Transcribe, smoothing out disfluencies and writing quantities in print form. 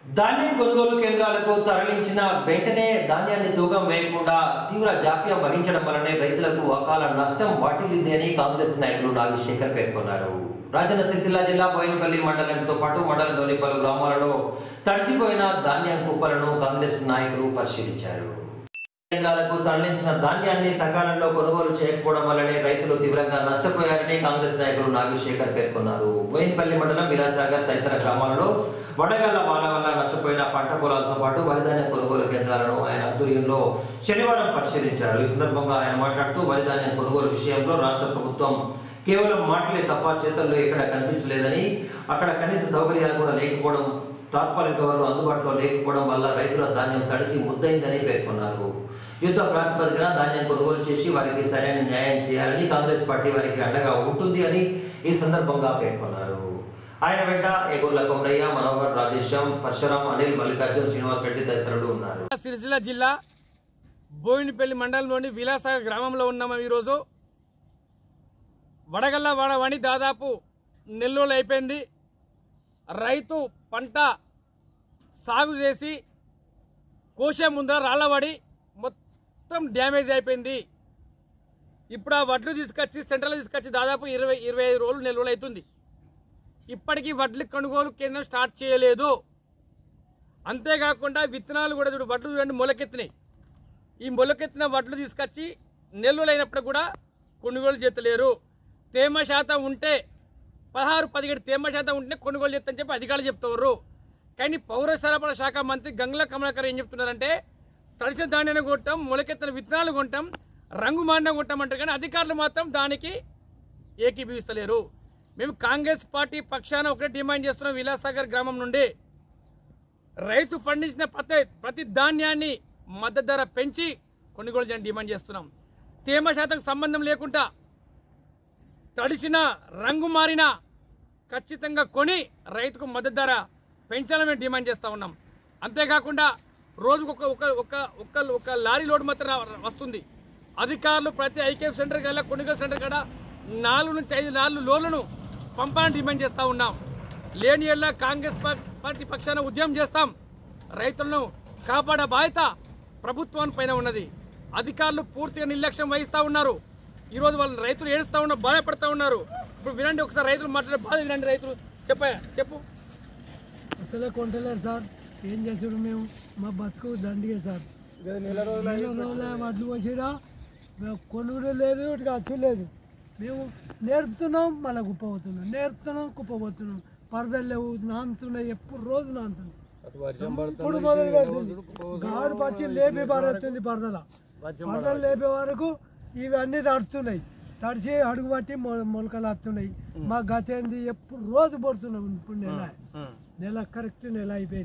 ధాన్యం కొనుగోలు కేంద్రాలకు తరలించిన వెంటనే ధాన్యాన్ని తూకం వేయకుండా తీవ్ర జాప్యం వహించడం వల్లనే రైతులకు అకాల నష్టం వాటిల్లిందని కాంగ్రెస్ నాయకులు నాగశేఖర్ పేర్కొన్నారు. రాజన్న సిరిసిల్ల జిల్లా బోయినపల్లి మండలంతో పాటు మండలంలోని పలు గ్రామాలలో తడిసిపోయిన ధాన్యం కుప్పలను కాంగ్రెస్ నాయకులు పరిశీలించారు. కేంద్రాలకు తరలించిన ధాన్యాన్ని సకాలంలో కొనుగోలు చేయకపోవడం వల్లనే రైతులు తీవ్రంగా నష్టపోయారని కాంగ్రెస్ నాయకులు నాగశేఖర్ పేర్కొన్నారు. బోయినపల్లి మండలం విలాసాగర్ తదితర గ్రామాలలో వడగళ్ల వాన వల్ల నష్టపోయిన పంట పొలాలతో పాటు వరిధాన్యం కొనుగోలు కేంద్రాలను ఆయన ఆధ్వర్యంలో శనివారం పరిశీలించారు. ఈ సందర్భంగా ఆయన మాట్లాడుతూ వరిధాన్యం కొనుగోలు విషయంలో రాష్ట్ర ప్రభుత్వం కేవలం మాటలే తప్ప చేతల్లో ఎక్కడ కనిపించలేదని, అక్కడ కనీస సౌకర్యాలు కూడా లేకపోవడం, తాత్కాలిక వనరులు అందుబాటులో లేకపోవడం వల్ల రైతుల ధాన్యం తడిసి ముద్దైందని పేర్కొన్నారు. యుద్ధ ప్రాతిపదికన ధాన్యం కొనుగోలు చేసి వారికి సరైన న్యాయం చేయాలని కాంగ్రెస్ పార్టీ వారికి అండగా ఉంటుంది అని ఈ సందర్భంగా పేర్కొన్నారు. ఆయన వెంట ఏగోర్ల కొమరయ్య, మనోహర్, రాజేశం, పరశురాం, అనిల్, మల్లికార్జున్, శ్రీనివాస్ రెడ్డి తదితరులు ఉన్నారు. సిరిసిల్ల జిల్లా బోయినపల్లి మండలంలోని విలాసాగర్ గ్రామంలో ఉన్నాము. ఈరోజు వడగళ్ల వాడవని దాదాపు నెల్లూరు అయిపోయింది. రైతు పంట సాగు చేసి కోసే ముందర రాళ్ళబడి మొత్తం డ్యామేజ్ అయిపోయింది. ఇప్పుడు ఆ వడ్లు తీసుకొచ్చి సెంట్రల్ తీసుకొచ్చి దాదాపు 25 రోజులు నెల్లూరు అవుతుంది. ఇప్పటికీ వడ్లు కొనుగోలు కేంద్రం స్టార్ట్ చేయలేదు. అంతేకాకుండా విత్తనాలు కూడా చూడు, వడ్లు చూడండి మొలకెత్తినాయి. ఈ మొలకెత్తిన వడ్లు తీసుకొచ్చి నెల్లూరు అయినప్పుడు కూడా కొనుగోలు చేస్తలేరు. తేమ శాతం ఉంటే 16-17 తేమ శాతం ఉంటేనే కొనుగోలు చేస్తారని చెప్పి అధికారులు చెప్తున్నారు. కానీ పౌర సరఫరా శాఖ మంత్రి గంగుల కమలాకర్ ఏం చెప్తున్నారంటే తడిసిన ధాన్యాన్ని కొట్టం, మొలకెత్తిన విత్తనాలు కొంటాం, రంగు మాండం కొట్టామంటారు. కానీ అధికారులు మాత్రం దానికి ఏకీభవిస్తలేరు. మేము కాంగ్రెస్ పార్టీ పక్షాన ఒకటే డిమాండ్ చేస్తున్నాం. విలాసాగర్ గ్రామం నుండి రైతు పండించిన ప్రతి ధాన్యాన్ని మద్దతు ధర పెంచి కొనుగోలు చేయని డిమాండ్ చేస్తున్నాం. తేమ శాతం సంబంధం లేకుండా తడిసిన రంగు మారిన ఖచ్చితంగా కొని రైతుకు మద్దతు ధర పెంచాలని మేము డిమాండ్ చేస్తూ ఉన్నాం. అంతేకాకుండా రోజుకు ఒక లారీ లోడ్ మాత్రం వస్తుంది. అధికారులు ప్రతి ఐకేఎఫ్ సెంటర్ కల్లా కొనుగోలు సెంటర్ కాడ 4 నుంచి 5 లోన్లను పంపాలని డిమాండ్ చేస్తూ ఉన్నాం. లేని ఏళ్ళ కాంగ్రెస్ పార్టీ పక్షాన ఉద్యమం చేస్తాం. రైతులను కాపాడే బాధ్యత ప్రభుత్వం పైన ఉన్నది. అధికారులు పూర్తిగా నిర్లక్ష్యం వహిస్తూ ఉన్నారు. ఈరోజు వాళ్ళు రైతులు ఏడుస్తూ ఉన్నారు, బాధపడుతూ ఉన్నారు. ఇప్పుడు వినండి, ఒకసారి రైతులు మాట్లాడే బాధ వినండి. రైతులు చెప్పు. అసలే కొంటలేరు సార్, ఏం చేసాడు? మేము మా బతుకు దండిగే సార్. నెల రోజుల వడ్లు పోసిడా కొనుగోలు లేదు, ఇటుగా అచ్చు లేదు. మేము నేర్పుతున్నాం, మళ్ళీ కుప్పపోతున్నాం, నేర్పుతున్నాం, కుప్పపోతున్నాం. పరదలు లేవు, నానుతున్నాయి, ఎప్పుడు రోజు నానుతున్నాయి. ఇప్పుడు మొదలు పెడుతుంది గాడు పచ్చి లేపే పారేస్తుంది. పరదలు లేపే వరకు ఇవన్నీ తడుస్తున్నాయి. తడిచి అడుగు పట్టి మొలకలు వస్తున్నాయి. మా గత ఏంది, ఎప్పుడు రోజు పడుతున్నాం. ఇప్పుడు నెల కరెక్ట్ నెల అయిపోయింది.